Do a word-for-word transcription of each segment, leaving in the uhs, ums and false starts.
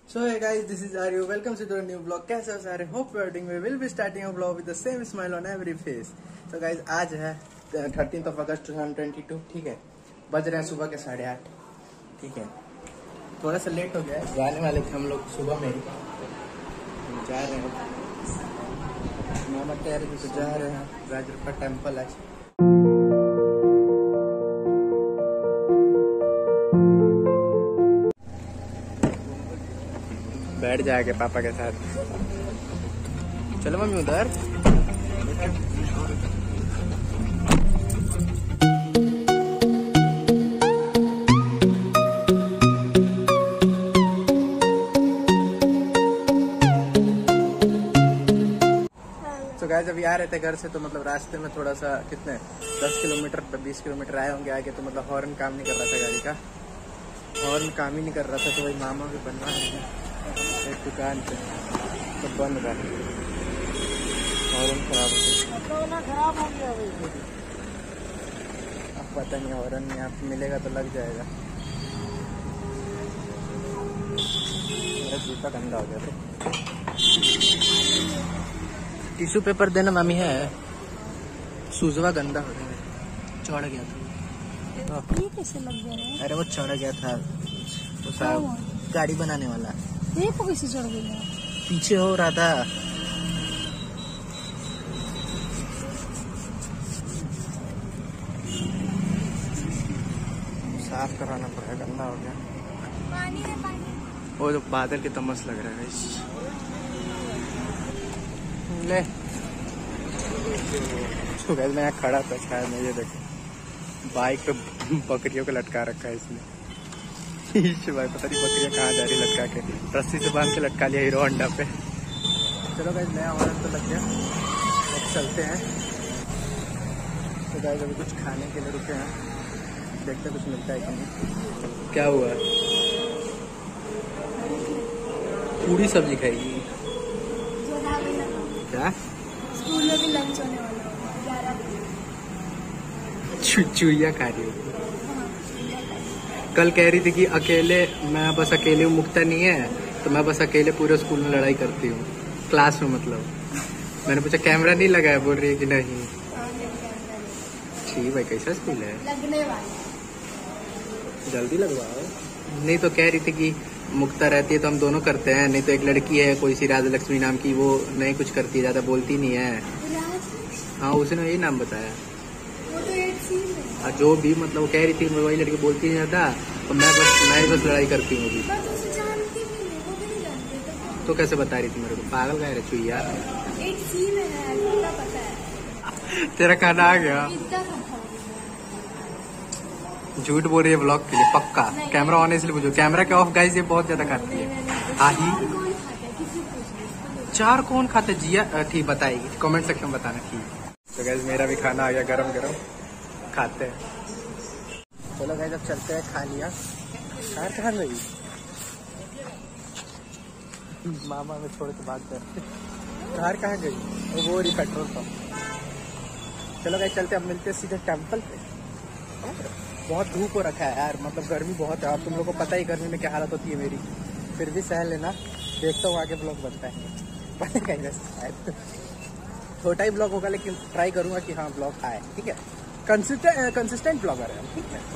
So hey guys, this is Aryu. Welcome to the new vlog. कैसे हो सारे? Hope you are doing well. We will be starting a vlog with the same smile on every face. So guys, आज है thirteen of August two thousand twenty two. ठीक है, बज रहे हैं सुबह के साढ़े आठ. ठीक है, थोड़ा सा लेट हो गया है. जाने वाले थे हम लोग सुबह में ही. जा रहे हैं मामा कह रहे थे जा रहे हैं राजर का टेम्पल है. बैठ जाएंगे पापा के साथ. चलो मम्मी उधर. तो गाइस अभी आ रहे थे घर से, तो मतलब रास्ते में थोड़ा सा कितने दस किलोमीटर बीस किलोमीटर आए होंगे आगे. तो मतलब हॉर्न काम नहीं कर रहा था गाड़ी का. हॉर्न काम ही नहीं कर रहा था. तो वही मामा भी बनवा रहे हैं एक दुकान पे. तो बंद रहा है. हॉर्न खराब हो खराब हो गया. अब पता नहीं हॉर्न यहाँ पे मिलेगा तो लग जाएगा. मेरा जूता गंदा हो गया. तो टिश्यू पेपर देना मम्मी है. सूजवा गंदा हो गया. चढ़ गया था. ये कैसे लग गया? अरे वो चढ़ गया था वो साहब गाड़ी बनाने वाला. ये कैसे चढ़ गया? पीछे हो रहा था. साफ कराना पड़ेगा. गंदा हो गया. पानी है पानी. वो जो बादल की तमस लग रहा है इस. ले तो गैस मैं यहाँ खड़ा था शायद में. ये देखो बाइक पे बकरियों को लटका रखा है इसने. भाई पता नहीं बकरियाँ कहाँ जा रही लटका के. रस्सी से बांध के लटका लिया हीरो होंडा पे. चलो गाइस नया हॉर्न तो लग गया. अब चलते हैं. तो गाइस अभी कुछ खाने के लिए रुके हैं. देखते कुछ मिलता है कि नहीं. क्या हुआ? पूरी सब्जी खाएगी क्या? स्कूल में भी लंच होने वाला है ग्यारह बजे. चुईया खा रही हो. कल कह रही थी कि अकेले मैं बस अकेले हूँ, मुक्ता नहीं है तो मैं बस अकेले पूरे स्कूल में लड़ाई करती हूँ क्लास में. मतलब मैंने पूछा कैमरा नहीं लगा है. बोल रही है कि नहीं. ठीक भाई कैसा स्कूल है? लगने वाला. जल्दी लगवाओ. नहीं तो कह रही थी कि मुक्ता रहती है तो हम दोनों करते हैं. नहीं तो एक लड़की है कोई सी राजा लक्ष्मी नाम की, वो नहीं कुछ करती है, ज्यादा बोलती नहीं है. हाँ उसने यही नाम बताया. वो तो एक सीन है. और जो भी मतलब वो कह रही थी वही लड़की बोलती नहीं ज्यादा. और मैं बस मैं बस लड़ाई करती हूँ अभी. तो कैसे बता रही थी मेरे को? पागल कह रहे छुई यार. एक सीन है पूरा पता है. तेरा खाना आ गया. झूठ बोल रही है ब्लॉग के लिए पक्का. कैमरा ऑन है इसलिए पूछो. कैमरा के ऑफ गाइस ये बहुत ज्यादा खाती है. आही चार कौन खाते जिया? ठीक बताएगी कमेंट सेक्शन में बताना. ठीक तो गाइस मेरा भी खाना आ गया गरम गरम. खाते हैं. चलो गाइस अब चलते हैं. खा लिया. कार कहाँ गई? मामा में छोड़ के भाग गए. कार कहाँ गई? वो वो रही पेट्रोल पंप. चलो गाइस चलते अब मिलते सीधे टेम्पल पे. बहुत धूप हो रखा है यार. मतलब गर्मी बहुत है और तुम लोग को पता ही गर्मी में क्या हालत होती है मेरी. फिर भी सह लेना. देखता हूँ आगे ब्लॉग बनता है. शायद छोटा ही ब्लॉग होगा लेकिन ट्राई करूंगा कि हाँ ब्लॉग आए. ठीक है, कंसिस्टेंट कंसिस्टेंट ब्लॉगर है हम. ठीक है.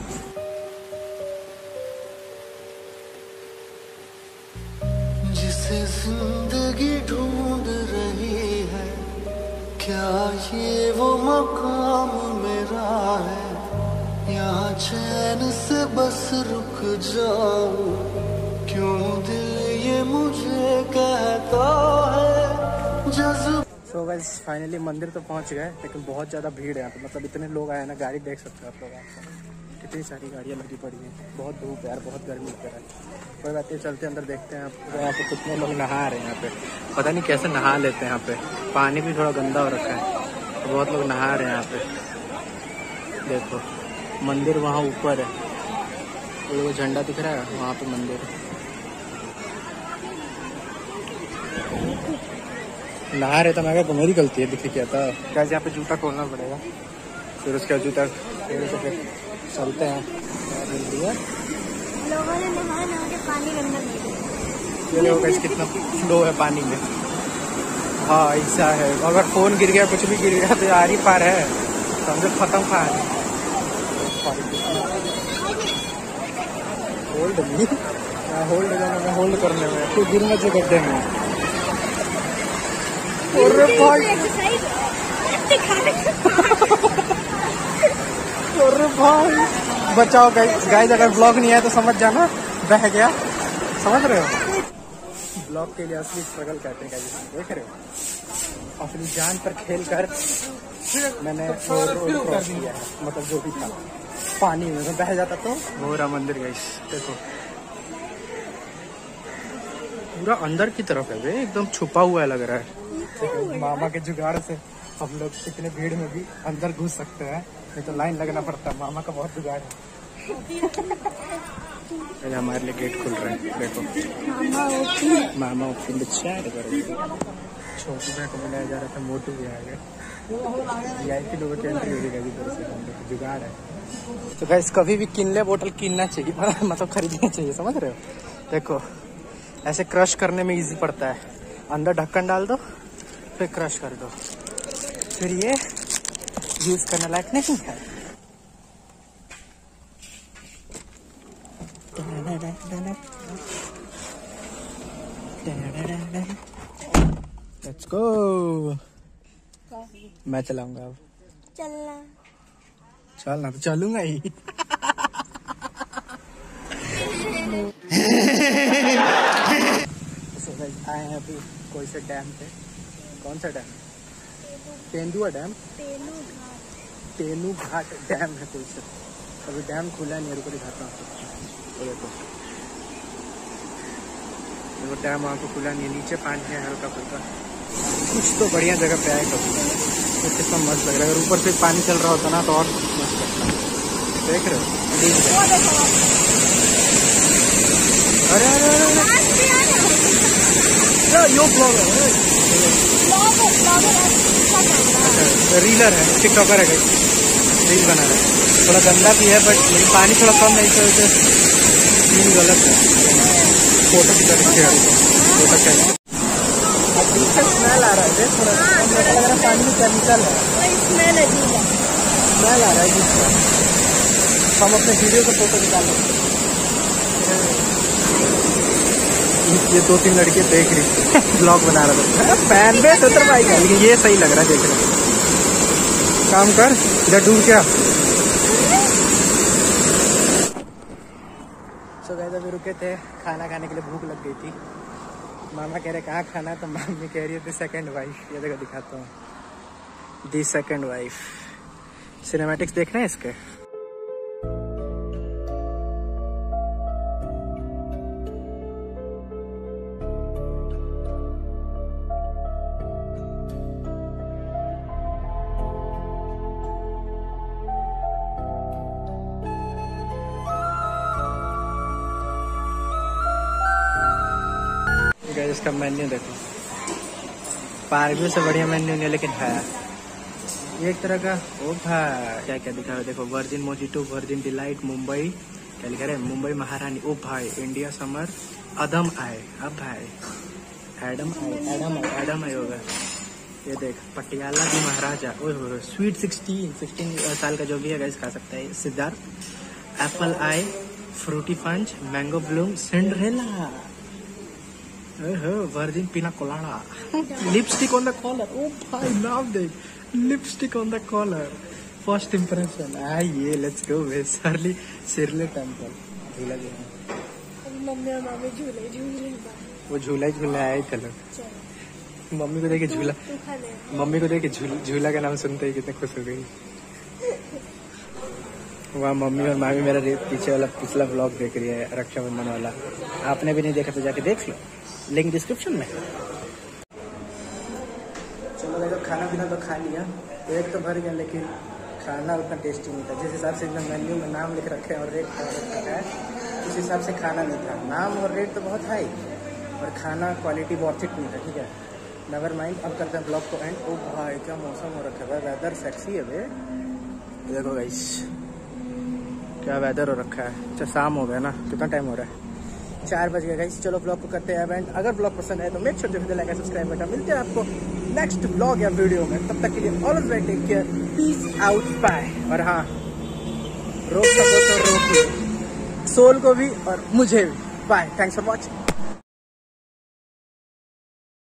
जिसे जिंदगी ढूंढ रही है, क्या ये वो मकाम मेरा है? यहाँ चैन से बस रुक जाऊं, क्यों दिल ये मुझे कहता है जज्ब. सो गाइस फाइनली मंदिर तो पहुंच गए लेकिन बहुत ज़्यादा भीड़ है यहाँ पे. मतलब इतने लोग आए ना. गाड़ी देख सकते हो आप लोग. आप कितनी सारी गाड़ियाँ लगी पड़ी हैं. बहुत धूप है यार. बहुत गर्मी लग रहा है. कोई बात नहीं चलते अंदर देखते हैं. आप यहाँ पे कितने लोग नहा रहे हैं यहाँ पे. पता नहीं कैसे नहा लेते हैं यहाँ पे. पानी भी थोड़ा गंदा हो रखा है. तो बहुत लोग नहा रहे हैं यहाँ पे. देखो मंदिर वहाँ ऊपर है. वो झंडा दिख रहा है वहाँ पे मंदिर है. नहा रहे तो मैं क्या मेरी गलती है. दिख क्या था कैसे. यहाँ पे जूता खोलना पड़ेगा. फिर उसका जूता फिर चलते हैं. लोगों ने नहा नहा के पानी गंदा कर दिया. ये देखो गाइस कितना फ्लो है पानी में। हाँ ऐसा है, अगर फोन गिर गया कुछ भी गिर गया तो यार ही पार है, समझो खत्म खा है। होल्ड नहीं, मैं होल्ड करने में होल्ड करने में तो गिर मत से कर देंगे। अरे भाई अरे भाई बचाओ गाइस। गाइस अगर ब्लॉग नहीं आया तो समझ जाना बह गया, समझ रहे हो। ब्लॉग के लिए असली स्ट्रगल कहते हैं गाइस, देख रहे हो। अपनी जान पर खेल कर मैंने रोड रोड क्रॉस किया है, मतलब जो भी था पानी में बह जाता तो वो रहा मंदिर गाइस। देखो पूरा अंदर की तरफ है वे, एकदम छुपा हुआ है लग रहा है। मामा के जुगाड़ से हम लोग इतने भीड़ में भी अंदर घुस सकते हैं, नहीं तो लाइन लगना पड़ता है। मामा का बहुत जुगाड़ है। हमारे लिए गेट खुल रहा है, देखो मामा ओपन द चैट करो। छोटू भाई को बुलाया जा रहा था, मोटू भी आ गया। वीआईपी लोगों की एंट्री होगी इधर से, जुगाड़ है। तो गाइस कभी भी किनले बोतल किनना चाहिए, मतलब खरीदना चाहिए, समझ रहे हो। देखो ऐसे क्रश करने में इजी पड़ता है, अंदर ढक्कन डाल दो फिर क्रश कर दो, फिर ये यूज करने लायक नहीं है। Let's go. मैं चलाऊंगा अब। चलना चलना तो चलूंगा ही। आए हैं अभी कोई से डैम पे। कौन सा डैम? तेंदुआ डैम, तेनू घाट डैम है कोई से। अभी डैम खुला नहीं है, रुको दिखाता हूँ। देखो देखो डैम वहाँ को खुला नहीं है, नीचे पानी है हल्का फुल्का। कुछ तो बढ़िया जगह पे आए कभी, तो कितना मस्त लग रहा है। अगर ऊपर से पानी चल रहा होता ना तो और मस्त लगता। देख रहे हो? अरे अरे अरे यो ब्लॉगर है, रीलर है, टिकटॉकर है, रील बना रहा है। थोड़ा गंदा भी है बट पानी थोड़ा कम नहीं तो सीन गलत है। फोटो की तरह फोटो चाहिए। स्मेल आ रहा है, थोड़ा लग रहा है पानी में केमिकल है, स्मेल अजीब है, स्मेल आ रहा है जिसका। हम अपने वीडियो का फोटो निकाल लेते। ये दो तीन लड़के देख रही ब्लॉग बना रहा था, फैन बेस उतर भाई का, लेकिन ये सही लग रहा है देखने में। काम कर इधर डूब क्या। सो गाइस अभी रुके थे, खाना खाने के लिए भूख लग गई थी। मामा कह रहे कहाँ खाना है, तो मम्मी कह रही है दी सेकेंड वाइफ। ये देखो दिखाता हूँ, दी सेकेंड वाइफ। सिनेमैटिक्स देख रहे हैं इसके। इसका मेन्यू देखो, पार्क से बढ़िया मेन्यू नहीं है लेकिन है एक तरह का। ओ भाई क्या क्या दिखा रहा है देखो, virgin mojito, virgin delight, Mumbai क्या लिखा है, मुंबई महारानी। ओ भाई इंडिया समर, अदम आए, अब भाई एडम आए, एडम आए, एडम आए होगा। ये देख पटियाला की महाराजा। ओह हो स्वीट सिक्सटीन सिक्सटीन साल का जो भी है गाइस खा सकता है। Siddharth, apple eye, fruity punch, mango bloom, Cinderella, virgin pina colada, lipstick on the collar. ओ भाई नाम देख, lipstick on the collar, first impression. आइए लेट्स गो वेसरली सिरले टेम्पल। झूला जो है मम्मी और मामी झूले झूले वो झूला झूला आए थे लोग। मम्मी को देखे झूला, मम्मी को देखे झूला का नाम सुनते ही कितने खुश हो गई। वहाँ मम्मी और मामी मेरा पीछे वाला पिछला व्लॉग देख रही है, रक्षाबंधन वाला। आपने भी नहीं देखा तो जाके देख लो, लिंक डिस्क्रिप्शन में। चलो देखो खाना पीना तो खा लिया, पेट तो भर गया लेकिन खाना उतना टेस्टी नहीं था। जिस हिसाब से मेन्यू में नाम लिख रखे हैं और रेट रखा है उस हिसाब से खाना नहीं था। नाम और रेट तो बहुत हाई और खाना क्वालिटी बहुत नहीं था। ठीक है नेवर माइंड, अब करते हैं ब्लॉग को एंड। ओ भाई क्या मौसम हो रखा है, वेदर सेक्सी है बे। देखो गाइस क्या वेदर हो रखा है। अच्छा शाम हो गया ना, कितना टाइम हो रहा है, चार बज गए गाइस। चलो ब्लॉग को करते हैं एंड अगर ब्लॉग पसंद है तो make sure to like subscribe button. मिलते हैं आपको नेक्स्ट ब्लॉग या वीडियो में, तब तक के लिए always take care, peace out, bye. और हाँ, रोक सको तो रोक लो, सोल को भी और मुझे भी। Bye, thanks for watching.